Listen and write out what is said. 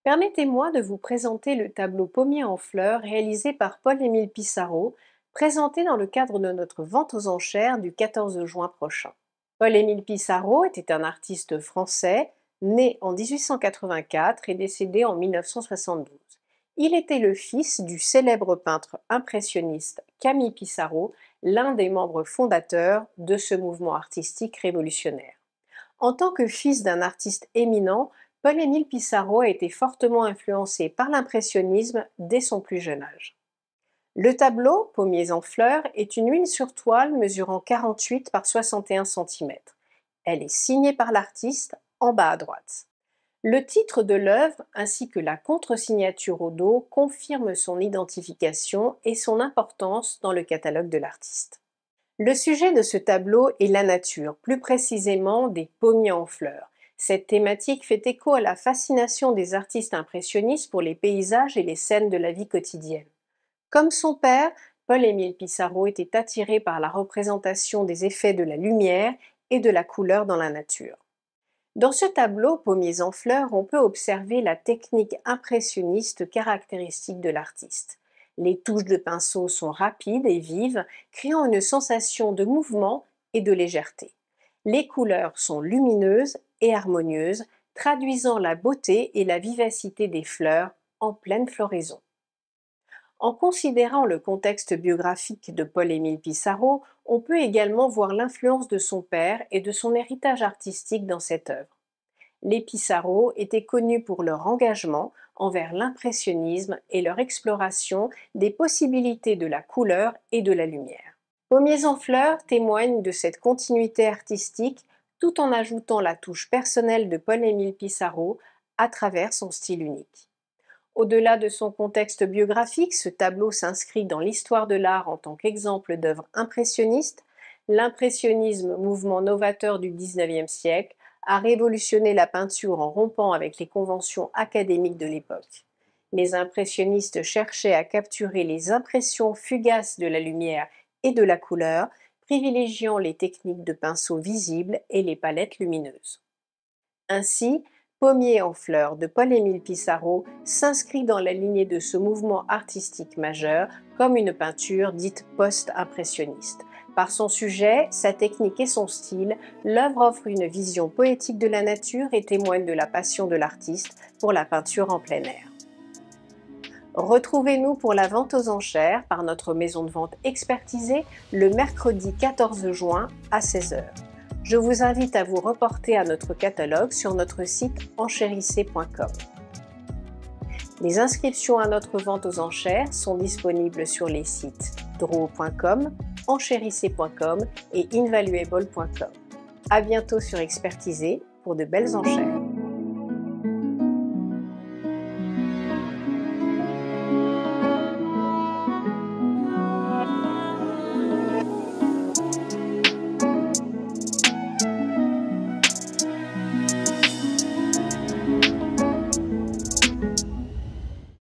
Permettez-moi de vous présenter le tableau Pommier en fleurs réalisé par Paul-Émile Pissarro, présenté dans le cadre de notre vente aux enchères du 14 juin prochain. Paul-Émile Pissarro était un artiste français, né en 1884 et décédé en 1972. Il était le fils du célèbre peintre impressionniste Camille Pissarro, l'un des membres fondateurs de ce mouvement artistique révolutionnaire. En tant que fils d'un artiste éminent, Paul-Émile Pissarro a été fortement influencé par l'impressionnisme dès son plus jeune âge. Le tableau, Pommiers en fleurs, est une huile sur toile mesurant 48 par 61 cm. Elle est signée par l'artiste en bas à droite. Le titre de l'œuvre ainsi que la contre-signature au dos confirment son identification et son importance dans le catalogue de l'artiste. Le sujet de ce tableau est la nature, plus précisément des pommiers en fleurs. Cette thématique fait écho à la fascination des artistes impressionnistes pour les paysages et les scènes de la vie quotidienne. Comme son père, Paul-Émile Pissarro était attiré par la représentation des effets de la lumière et de la couleur dans la nature. Dans ce tableau Pommiers en fleurs, on peut observer la technique impressionniste caractéristique de l'artiste. Les touches de pinceau sont rapides et vives, créant une sensation de mouvement et de légèreté. Les couleurs sont lumineuses et harmonieuses, traduisant la beauté et la vivacité des fleurs en pleine floraison. En considérant le contexte biographique de Paul-Émile Pissarro, on peut également voir l'influence de son père et de son héritage artistique dans cette œuvre. Les Pissarro étaient connus pour leur engagement envers l'impressionnisme et leur exploration des possibilités de la couleur et de la lumière. Pommiers en fleurs témoigne de cette continuité artistique tout en ajoutant la touche personnelle de Paul-Émile Pissarro à travers son style unique. Au-delà de son contexte biographique, ce tableau s'inscrit dans l'histoire de l'art en tant qu'exemple d'œuvre impressionniste. L'impressionnisme, mouvement novateur du XIXe siècle, a révolutionné la peinture en rompant avec les conventions académiques de l'époque. Les impressionnistes cherchaient à capturer les impressions fugaces de la lumière et de la couleur, privilégiant les techniques de pinceau visibles et les palettes lumineuses. Ainsi, Pommiers en fleurs de Paul-Émile Pissarro s'inscrit dans la lignée de ce mouvement artistique majeur comme une peinture dite post-impressionniste. Par son sujet, sa technique et son style, l'œuvre offre une vision poétique de la nature et témoigne de la passion de l'artiste pour la peinture en plein air. Retrouvez-nous pour la vente aux enchères par notre maison de vente expertisée le mercredi 14 juin à 16 h. Je vous invite à vous reporter à notre catalogue sur notre site enchérissez.com. Les inscriptions à notre vente aux enchères sont disponibles sur les sites draw.com, enchérissez.com et invaluable.com. À bientôt sur Expertisé pour de belles enchères.